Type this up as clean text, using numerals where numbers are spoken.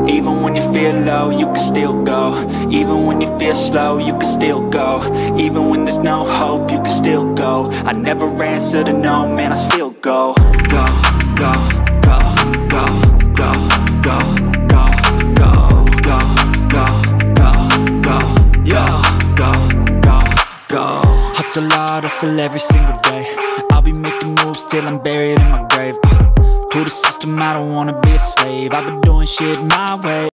Even when you feel low, you can still go. Even when you feel slow, you can still go. Even when there's no hope, you can still go. I never answer to no, man, I still go. Go, go, go, go, go, go, go, go, go, go, go, go, yo, go, go, go. Hustle hard, hustle every single day. I'll be making moves till I'm buried in my grave. To the system, I don't wanna be a slave. I've been doing shit my way.